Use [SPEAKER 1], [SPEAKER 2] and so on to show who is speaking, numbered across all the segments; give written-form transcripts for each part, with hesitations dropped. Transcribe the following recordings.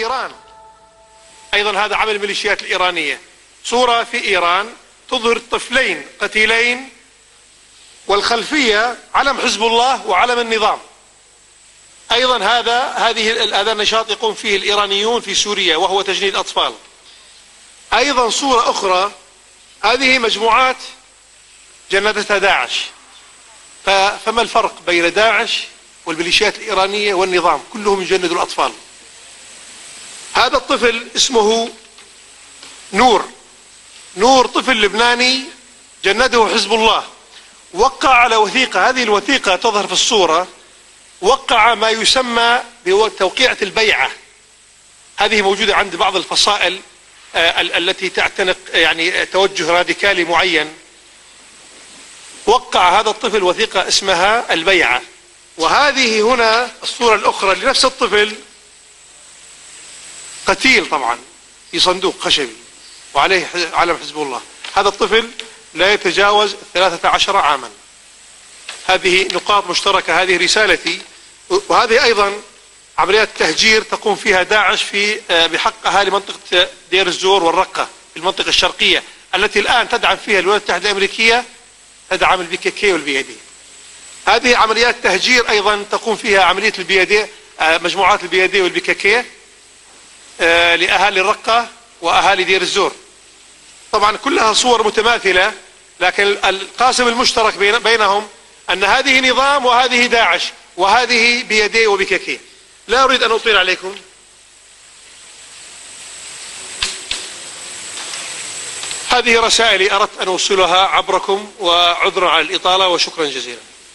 [SPEAKER 1] إيران. أيضا هذا عمل الميليشيات الإيرانية. صورة في إيران تظهر طفلين قتيلين والخلفية علم حزب الله وعلم النظام. أيضا هذا النشاط يقوم فيه الإيرانيون في سوريا وهو تجنيد أطفال. أيضا صورة أخرى، هذه مجموعات جندتها داعش. فما الفرق بين داعش والميليشيات الإيرانية والنظام؟ كلهم يجندوا الأطفال. هذا الطفل اسمه نور طفل لبناني جنده حزب الله، وقع على وثيقة، هذه الوثيقة تظهر في الصورة، وقع ما يسمى بتوقيعة البيعة. هذه موجودة عند بعض الفصائل التي تعتنق يعني توجه راديكالي معين. وقع هذا الطفل وثيقة اسمها البيعة. وهذه هنا الصورة الأخرى لنفس الطفل، قتيل طبعا في صندوق خشبي وعليه علم حزب الله. هذا الطفل لا يتجاوز 13 عاما. هذه نقاط مشتركة، هذه رسالتي. وهذه أيضا عمليات تهجير تقوم فيها داعش بحق أهالي منطقة دير الزور والرقة في المنطقة الشرقية التي الآن تدعم فيها الولايات المتحدة الأمريكية، تدعم الPKK والBID. هذه عمليات تهجير أيضا تقوم فيها عملية الBID، مجموعات الBID والPKK لأهالي الرقة وأهالي دير الزور. طبعا كلها صور متماثلة، لكن القاسم المشترك بينهم أن هذه نظام وهذه داعش وهذه BID وPKK. لا أريد أن أطيل عليكم. هذه رسائلي أردت أن أوصلها عبركم، وعذرا على الإطالة وشكرا جزيلا.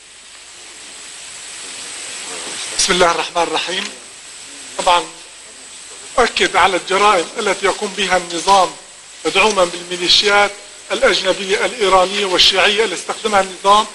[SPEAKER 2] بسم الله الرحمن الرحيم. طبعا أؤكد على الجرائم التي يقوم بها النظام مدعوما بالميليشيات الأجنبية الإيرانية والشيعية اللي استخدمها النظام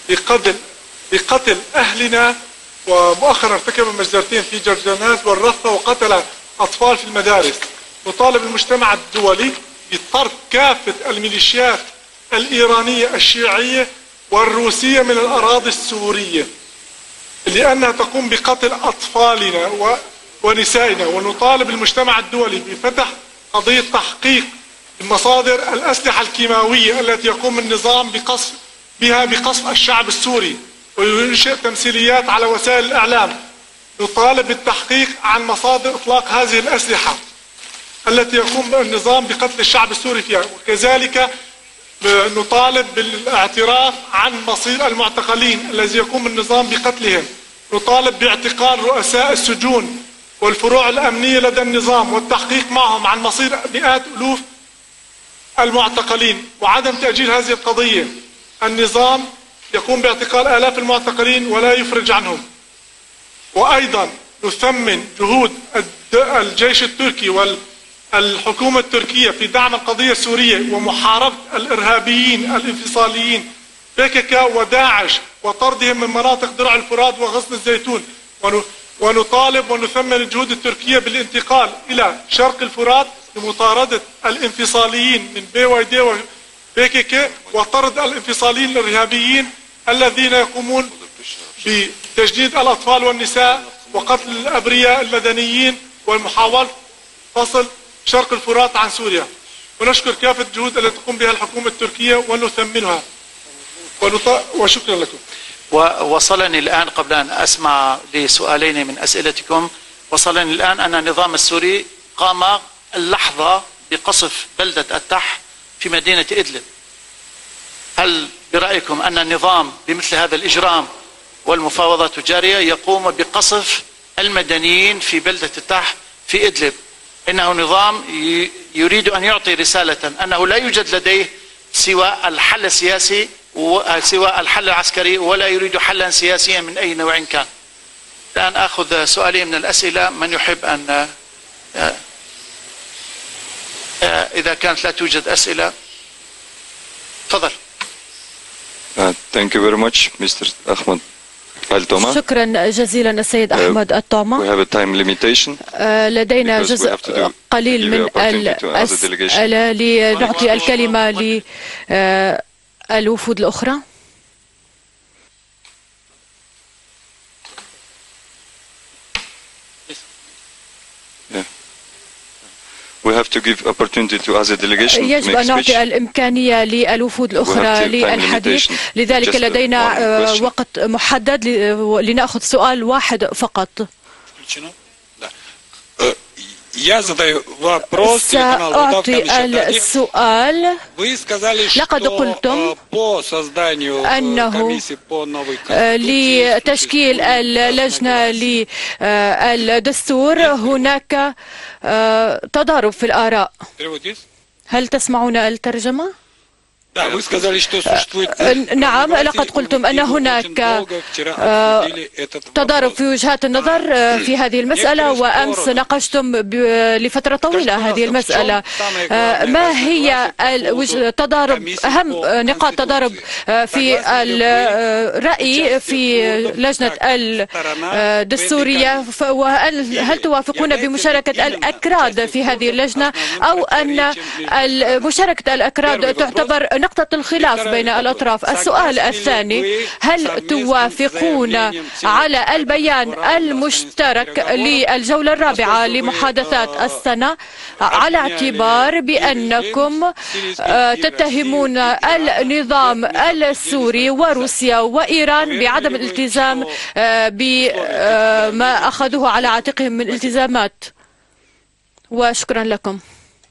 [SPEAKER 2] لقتل أهلنا، ومؤخرا ارتكب مجزرتين في جرجانات والرفة وقتل أطفال في المدارس. نطالب المجتمع الدولي بطرد كافة الميليشيات الإيرانية الشيعية والروسية من الأراضي السورية لأنها تقوم بقتل أطفالنا ونسائنا. ونطالب المجتمع الدولي بفتح قضية تحقيق مصادر الأسلحة الكيماوية التي يقوم النظام بقصف الشعب السوري وينشئ تمثيليات على وسائل الإعلام. نطالب بالتحقيق عن مصادر إطلاق هذه الأسلحة التي يقوم النظام بقتل الشعب السوري فيها. وكذلك نطالب بالاعتراف عن مصير المعتقلين الذي يقوم النظام بقتلهم. نطالب باعتقال رؤساء السجون والفروع الأمنية لدى النظام والتحقيق معهم عن مصير مئات ألوف المعتقلين وعدم تأجيل هذه القضية. النظام يقوم باعتقال آلاف المعتقلين ولا يفرج عنهم. وأيضا نثمن جهود الجيش التركي والحكومة التركية في دعم القضية السورية ومحاربة الإرهابيين الانفصاليين PKK وداعش وطردهم من مناطق درع الفرات وغصن الزيتون. ونطالب ونثمن الجهود التركية بالانتقال إلى شرق الفرات لمطاردة الانفصاليين من BYD وPKK وطرد الانفصاليين الإرهابيين الذين يقومون بتجنيد الأطفال والنساء وقتل الأبرياء المدنيين ومحاولة فصل شرق الفرات عن سوريا. ونشكر كافة الجهود التي تقوم بها الحكومة التركية ونثمنها وشكرا لكم.
[SPEAKER 3] ووصلني الآن قبل أن أسمع لسؤالين من أسئلتكم، وصلني الآن أن النظام السوري قام اللحظة بقصف بلدة التح في مدينة إدلب. هل برأيكم أن النظام بمثل هذا الإجرام والمفاوضات الجارية يقوم بقصف المدنيين في بلدة التح في إدلب؟ إنه نظام يريد أن يعطي رسالة أنه لا يوجد لديه سوى الحل السياسي سوى الحل العسكري ولا يريد حلا سياسيا من أي نوع كان. الآن أخذ سؤالين من الأسئلة. من يحب أن إذا كانت لا توجد أسئلة تفضل.
[SPEAKER 4] Thank you very much, Mr. Ahmed Al-Toma.
[SPEAKER 5] شكرا جزيلا السيد أحمد الطوما.
[SPEAKER 4] We have a time limitation.
[SPEAKER 5] لدينا جزء قليل من الأسئلة لنعطي الكلمة للوفود الأخرى. يجب أن نعطي الإمكانية للوفود الأخرى للحديث، لذلك لدينا وقت محدد لنأخذ سؤال واحد فقط. سأعطي السؤال. لقد قلتم أنه لتشكيل اللجنة للدستور هناك تضارب في الآراء. هل تسمعون الترجمة؟ نعم، لقد قلتم أن هناك تضارب في وجهات النظر في هذه المسألة، وأمس ناقشتم لفترة طويلة هذه المسألة. ما هي تضارب أهم نقاط تضارب في الرأي في لجنة الدستورية، وهل توافقون بمشاركة الأكراد في هذه اللجنة، أو أن مشاركة الأكراد تعتبر نقطة الخلاف بين الأطراف؟ السؤال الثاني، هل توافقون على البيان المشترك للجولة الرابعة لمحادثات السنة، على اعتبار بأنكم تتهمون النظام السوري وروسيا وإيران بعدم الالتزام بما أخذوه على عاتقهم من التزامات؟ وشكرا لكم.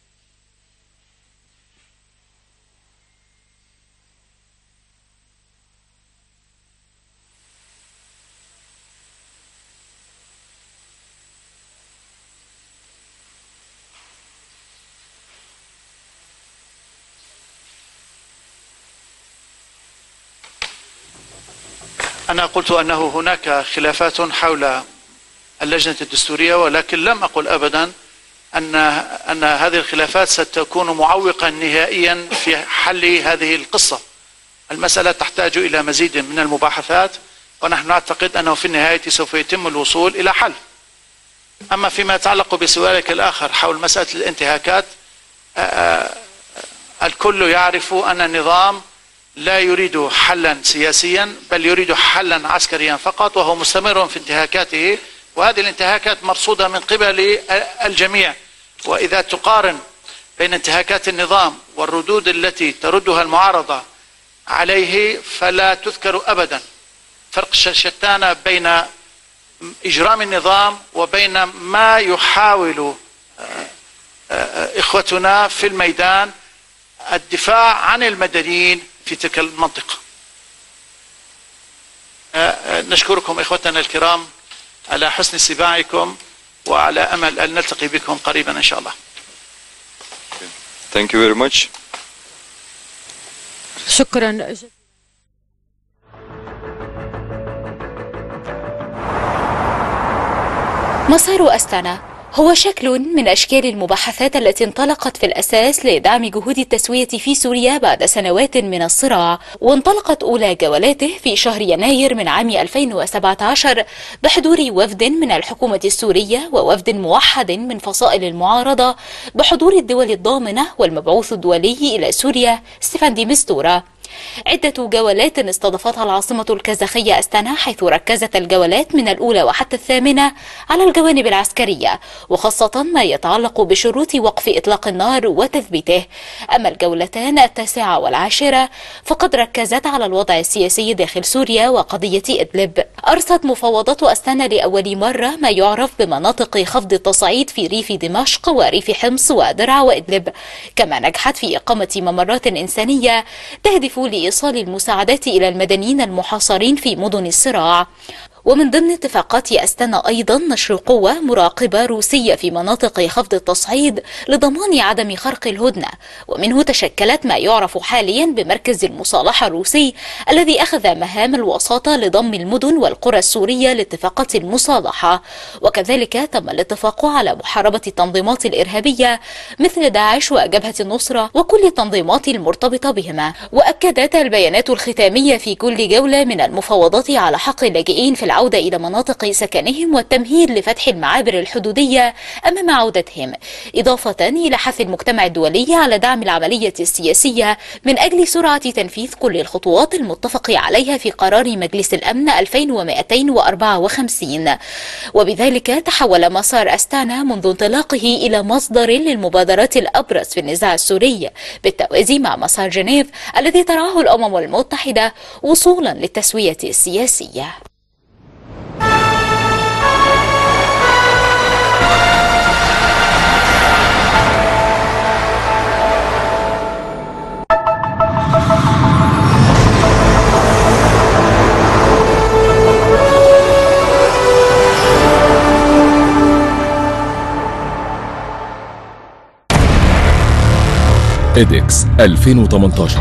[SPEAKER 3] أنا قلت أنه هناك خلافات حول اللجنة الدستورية، ولكن لم أقل أبدا أن هذه الخلافات ستكون معوقا نهائيا في حل هذه القصة. المسألة تحتاج إلى مزيد من المباحثات، ونحن نعتقد أنه في النهاية سوف يتم الوصول إلى حل. أما فيما يتعلق بسؤالك الآخر حول مسألة الانتهاكات، الكل يعرف أن النظام لا يريد حلا سياسيا، بل يريد حلا عسكريا فقط، وهو مستمر في انتهاكاته، وهذه الانتهاكات مرصودة من قبل الجميع. وإذا تقارن بين انتهاكات النظام والردود التي تردها المعارضة عليه، فلا تذكر أبدا. فرق شتان بين إجرام النظام وبين ما يحاول إخوتنا في الميدان الدفاع عن المدنيين في تلك المنطقة. نشكركم إخوتنا الكرام على حسن استماعكم، وعلى أمل أن نلتقي بكم قريبا إن شاء الله.
[SPEAKER 4] Thank you very much.
[SPEAKER 5] شكرا.
[SPEAKER 6] مسار أستانا هو شكل من أشكال المباحثات التي انطلقت في الأساس لدعم جهود التسوية في سوريا بعد سنوات من الصراع، وانطلقت أولى جولاته في شهر يناير من عام 2017 بحضور وفد من الحكومة السورية ووفد موحد من فصائل المعارضة بحضور الدول الضامنة والمبعوث الدولي إلى سوريا ستيفان دي مستورة. عدة جولات استضافتها العاصمة الكازاخية أستانا، حيث ركزت الجولات من الأولى وحتى الثامنة على الجوانب العسكرية، وخاصة ما يتعلق بشروط وقف إطلاق النار وتثبيته. أما الجولتان التاسعة والعاشرة فقد ركزت على الوضع السياسي داخل سوريا وقضية إدلب. أرست مفاوضات أستانا لأول مرة ما يعرف بمناطق خفض التصعيد في ريف دمشق وريف حمص ودرعا وإدلب، كما نجحت في إقامة ممرات إنسانية تهدف لإيصال المساعدات إلى المدنيين المحاصرين في مدن الصراع. ومن ضمن اتفاقات أستانا أيضا نشر قوة مراقبة روسية في مناطق خفض التصعيد لضمان عدم خرق الهدنة، ومنه تشكلت ما يعرف حاليا بمركز المصالحة الروسي الذي أخذ مهام الوساطة لضم المدن والقرى السورية لاتفاقات المصالحة. وكذلك تم الاتفاق على محاربة التنظيمات الإرهابية مثل داعش وجبهة النصرة وكل التنظيمات المرتبطة بهما. وأكدت البيانات الختامية في كل جولة من المفاوضات على حق اللاجئين في العالم العودة إلى مناطق سكنهم والتمهيد لفتح المعابر الحدودية أمام عودتهم، إضافة إلى حث المجتمع الدولي على دعم العملية السياسية من أجل سرعة تنفيذ كل الخطوات المتفق عليها في قرار مجلس الأمن 2254. وبذلك تحول مسار أستانا منذ انطلاقه إلى مصدر للمبادرات الأبرز في النزاع السوري، بالتوازي مع مسار جنيف الذي ترعاه الأمم المتحدة وصولا للتسوية السياسية.
[SPEAKER 7] إيدكس 2018.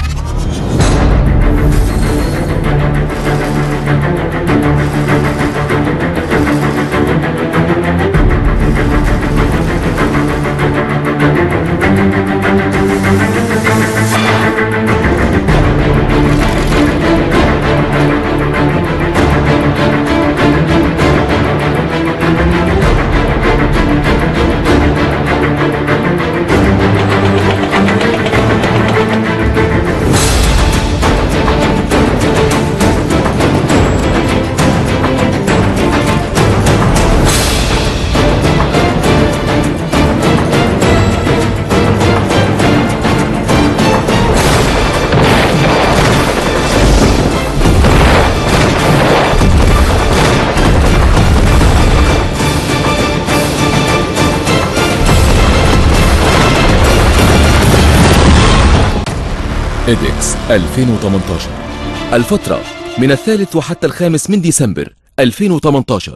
[SPEAKER 7] إيدكس 2018. الفترة من 3 وحتى 5 من ديسمبر 2018.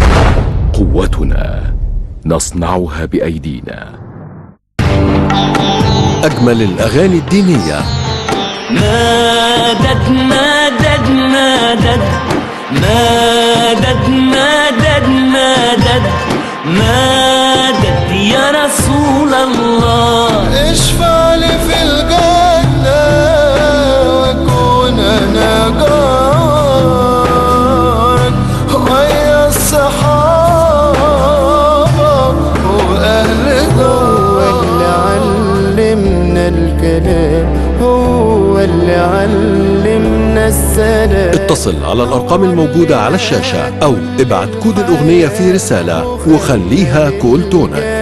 [SPEAKER 7] قوتنا نصنعها بأيدينا. أجمل الأغاني الدينية.
[SPEAKER 8] مدد مدد مدد مدد مدد مدد مدد يا رسول الله.
[SPEAKER 9] اشفع لي في الجنة واكون انا جارك ويا الصحابة واهل دار. هو اللي علمنا الكلام، هو اللي علمنا السلام.
[SPEAKER 7] اتصل على الأرقام الموجودة على الشاشة أو ابعت كود الأغنية في رسالة وخليها كول تونك.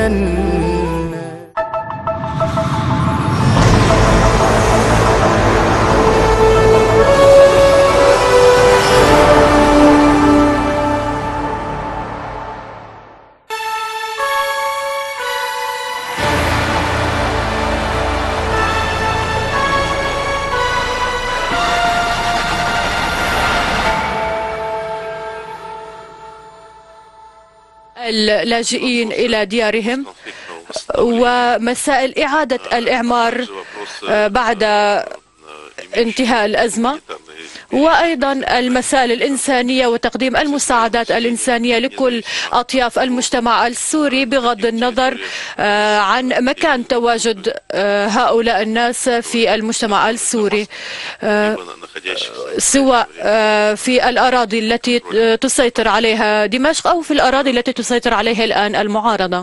[SPEAKER 5] اللاجئين إلى ديارهم ومسائل إعادة الإعمار بعد انتهاء الأزمة، وأيضا المسائل الإنسانية وتقديم المساعدات الإنسانية لكل أطياف المجتمع السوري بغض النظر عن مكان تواجد هؤلاء الناس في المجتمع السوري، سواء في الأراضي التي تسيطر عليها دمشق أو في الأراضي التي تسيطر عليها الآن المعارضة.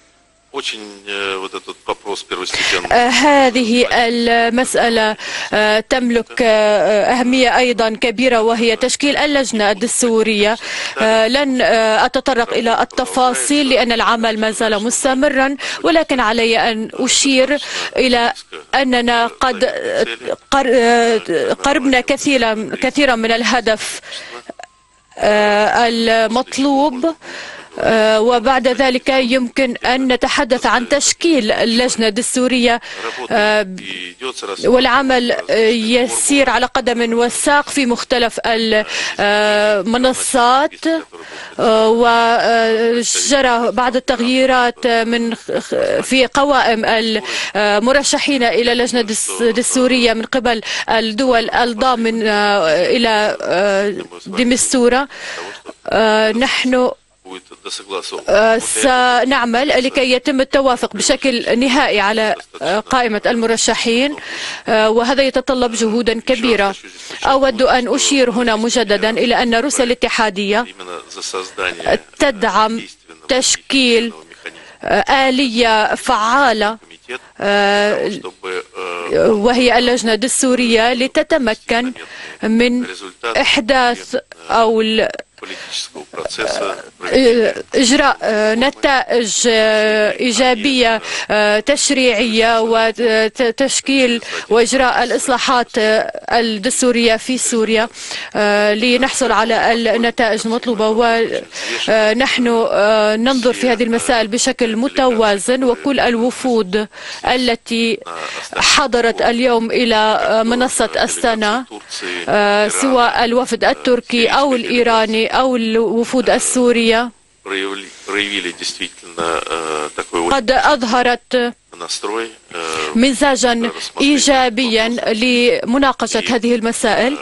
[SPEAKER 5] هذه المسألة تملك أهمية أيضا كبيرة، وهي تشكيل اللجنة الدستورية. لن أتطرق إلى التفاصيل لأن العمل ما زال مستمرا، ولكن علي أن أشير إلى أننا قد قربنا كثيرا من الهدف المطلوب، وبعد ذلك يمكن أن نتحدث عن تشكيل اللجنة الدستورية، والعمل يسير على قدم وساق في مختلف المنصات، وجرى بعض التغييرات في قوائم المرشحين إلى اللجنة الدستورية من قبل الدول الضامن إلى دمستورة. نحن سنعمل لكي يتم التوافق بشكل نهائي على قائمة المرشحين، وهذا يتطلب جهودا كبيرة. أود أن أشير هنا مجددا إلى أن روسيا الاتحادية تدعم تشكيل آلية فعالة وهي اللجنة الدستورية لتتمكن من إحداث أو إجراء نتائج إيجابية تشريعية وتشكيل وإجراء الإصلاحات الدستورية في سوريا لنحصل على النتائج المطلوبة. ونحن ننظر في هذه المسائل بشكل متوازن، وكل الوفود التي حضرت اليوم إلى منصة أستانا سواء الوفد التركي أو الإيراني أو الوفود السورية قد أظهرت مزاجا إيجابيا لمناقشة هذه المسائل،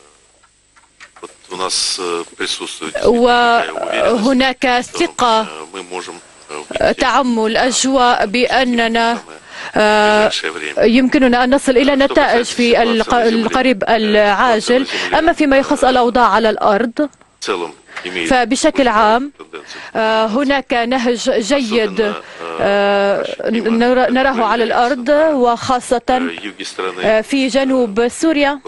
[SPEAKER 5] وهناك ثقة تعم الأجواء بأننا يمكننا أن نصل إلى نتائج في القريب العاجل. أما فيما يخص الأوضاع على الأرض فبشكل عام هناك نهج جيد نراه على الأرض، وخاصة في جنوب سوريا،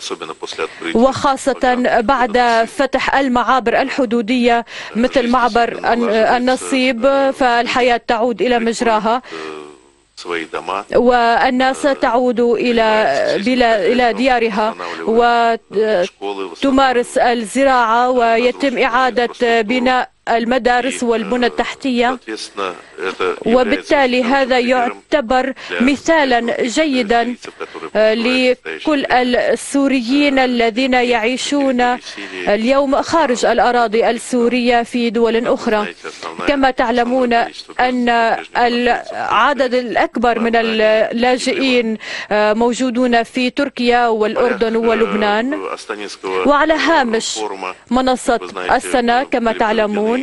[SPEAKER 5] وخاصة بعد فتح المعابر الحدودية مثل معبر النصيب، فالحياة تعود إلى مجراها والناس تعود إلى ديارها وتمارس الزراعة، ويتم إعادة بناء المدارس والبنى التحتية، وبالتالي هذا يعتبر مثالا جيدا لكل السوريين الذين يعيشون اليوم خارج الأراضي السورية في دول أخرى. كما تعلمون أن العدد الأكبر من اللاجئين موجودون في تركيا والأردن ولبنان. وعلى هامش منصة أستانا كما تعلمون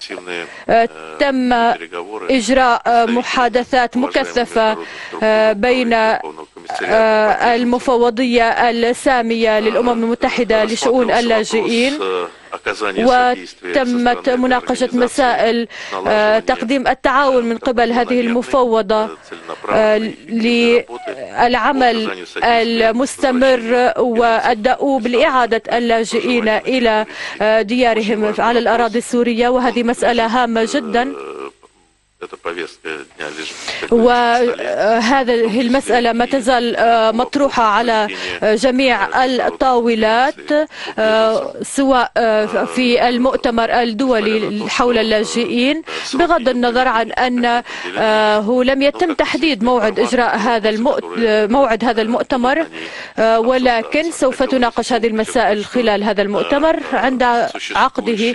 [SPEAKER 5] تم إجراء محادثات مكثفة بين المفوضية السامية للأمم المتحدة لشؤون اللاجئين، وتمت مناقشة مسائل تقديم التعاون من قبل هذه المفوضة للعمل المستمر والدؤوب لإعادة اللاجئين إلى ديارهم على الأراضي السورية، وهذه مسألة هامة جدا. وهذه المسألة ما تزال مطروحة على جميع الطاولات، سواء في المؤتمر الدولي حول اللاجئين، بغض النظر عن أنه لم يتم تحديد موعد إجراء موعد هذا المؤتمر، ولكن سوف تناقش هذه المسائل خلال هذا المؤتمر عند عقده.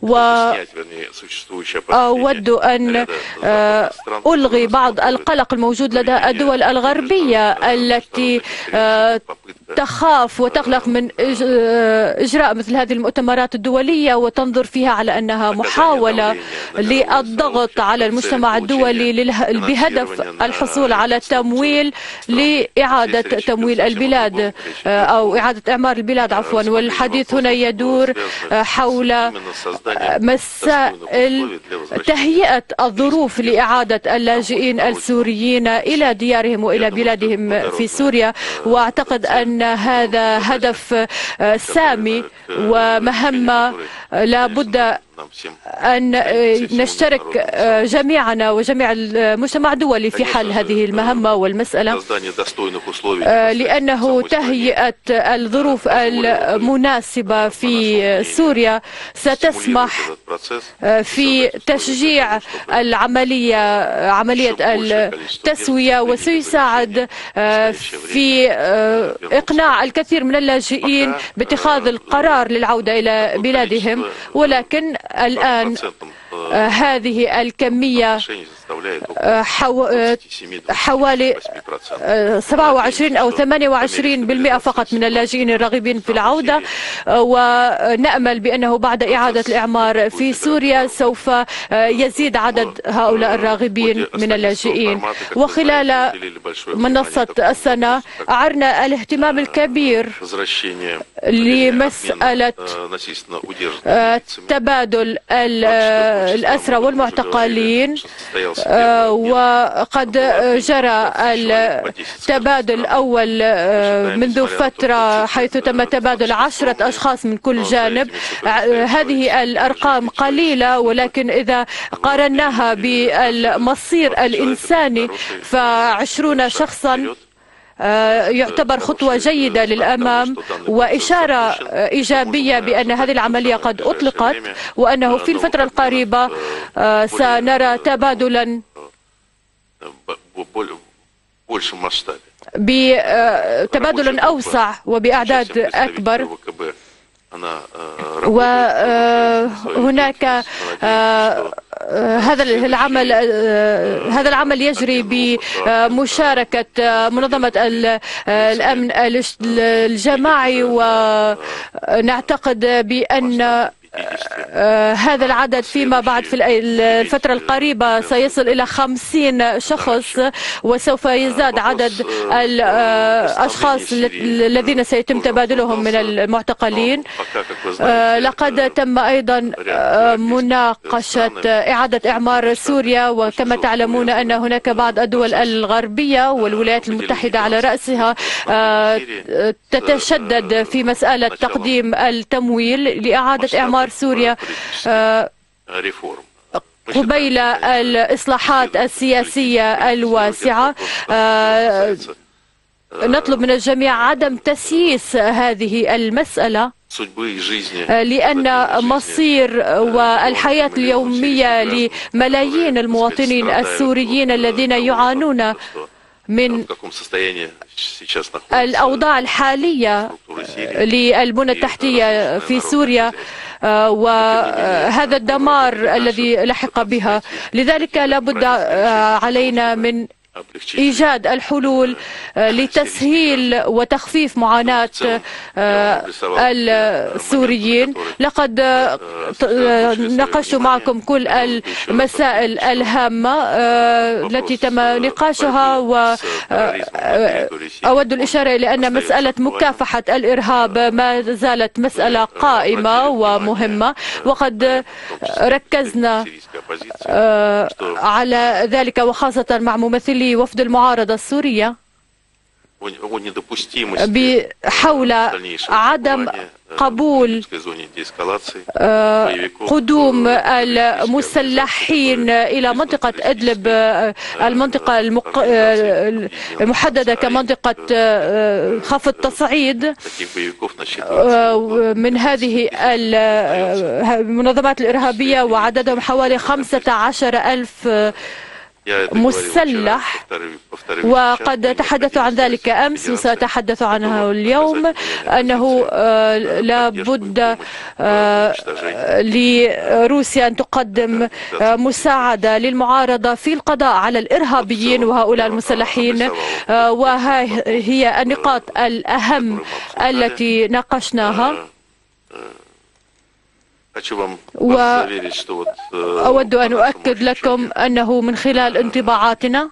[SPEAKER 5] وأود أن ألغي بعض القلق الموجود لدى الدول الغربية التي تخاف وتقلق من إجراء مثل هذه المؤتمرات الدولية، وتنظر فيها على أنها محاولة للضغط على المجتمع الدولي بهدف الحصول على تمويل لإعادة تمويل البلاد أو إعادة إعمار البلاد عفوا. والحديث هنا يدور حول مسائل تهيئة الظروف لإعادة اللاجئين السوريين إلى ديارهم وإلى بلادهم في سوريا، وأعتقد أن هذا هدف سامي ومهمة لا بد أن نشترك جميعنا وجميع المجتمع الدولي في حل هذه المهمة والمسألة، لأنه تهيئة الظروف المناسبة في سوريا ستسمح في تشجيع عملية التسوية، وسيساعد في إقناع الكثير من اللاجئين باتخاذ القرار للعودة إلى بلادهم. ولكن الآن هذه الكمية حوالي 27 أو 28% فقط من اللاجئين الراغبين في العودة، ونأمل بأنه بعد إعادة الإعمار في سوريا سوف يزيد عدد هؤلاء الراغبين من اللاجئين. وخلال منصة السنة أعرنا الاهتمام الكبير لمسألة تبادل الأسرى والمعتقلين، وقد جرى التبادل الأول منذ فترة حيث تم تبادل 10 أشخاص من كل جانب. هذه الأرقام قليلة، ولكن إذا قارناها بالمصير الإنساني ف20 شخصا يعتبر خطوة جيدة للأمام وإشارة إيجابية بأن هذه العملية قد أطلقت، وأنه في الفترة القريبة سنرى تبادلا بتبادل أوسع وبأعداد أكبر. وهناك هذا العمل يجري بمشاركة منظمة الأمن الجماعي، ونعتقد بأن هذا العدد فيما بعد في الفترة القريبة سيصل إلى 50 شخص، وسوف يزداد عدد الأشخاص الذين سيتم تبادلهم من المعتقلين. لقد تم أيضا مناقشة إعادة إعمار سوريا، وكما تعلمون أن هناك بعض الدول الغربية والولايات المتحدة على رأسها تتشدد في مسألة تقديم التمويل لإعادة إعمار سوريا قبيل الإصلاحات السياسية الواسعة. نطلب من الجميع عدم تسييس هذه المسألة، لأن مصير والحياة اليومية لملايين المواطنين السوريين الذين يعانون من الأوضاع الحالية للبنى التحتية في سوريا وهذا الدمار الذي لحق بها. لذلك لابد علينا من إيجاد الحلول لتسهيل وتخفيف معاناة السوريين. لقد ناقشت معكم كل المسائل الهامة التي تم نقاشها، وأود الإشارة إلى أن مسألة مكافحة الإرهاب ما زالت مسألة قائمة ومهمة، وقد ركزنا على ذلك وخاصة مع ممثلي وفد المعارضة السورية حول عدم قبول قدوم المسلحين إلى منطقة إدلب، المنطقة المحددة كمنطقة خفض تصعيد من هذه المنظمات الإرهابية، وعددهم حوالي 15,000 مسلح. وقد تحدثوا عن ذلك أمس وسأتحدث عنه اليوم، أنه لا بد لروسيا أن تقدم مساعدة للمعارضة في القضاء على الإرهابيين وهؤلاء المسلحين، وهي النقاط الأهم التي ناقشناها. وأود أن أؤكد لكم أنه من خلال انطباعاتنا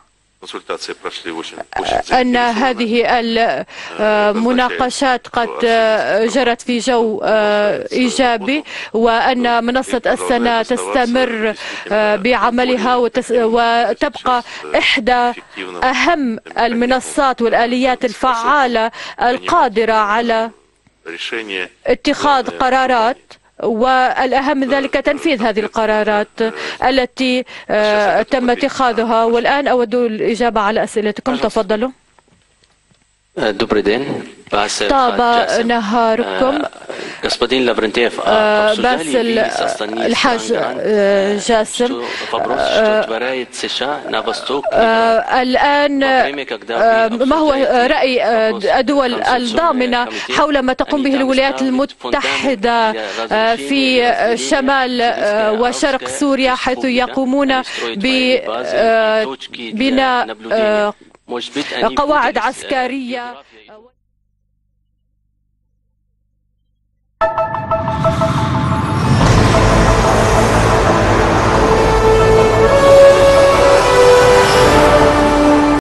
[SPEAKER 5] أن هذه المناقشات قد جرت في جو إيجابي، وأن منصة السنة تستمر بعملها وتبقى إحدى أهم المنصات والآليات الفعالة القادرة على اتخاذ قرارات، والأهم من ذلك تنفيذ هذه القرارات التي تم اتخاذها. والآن أود الإجابة على أسئلتكم، تفضلوا. طاب نهاركم. باسل الحاج جاسم، الآن ما هو رأي الدول الضامنة حول ما تقوم به الولايات المتحدة في شمال وشرق سوريا، حيث يقومون ببناء قواعد عسكرية؟